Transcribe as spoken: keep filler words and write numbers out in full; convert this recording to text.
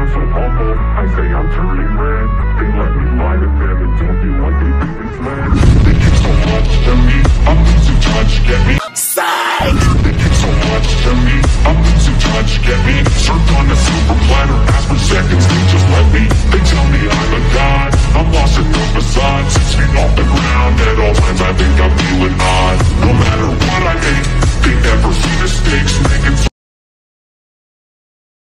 are so humble. I say I'm turning red. They let me lie to them and don't feel like they think it's mad. They give so much to me, I'm losing touch, get me. Psych! They give so much to me, I'm losing touch, get me. Served on a silver platter, ask for seconds, they just let me. They tell me I'm a god, I'm lost in the facade. Six feet off the ground, at all times I think I'm feeling odd.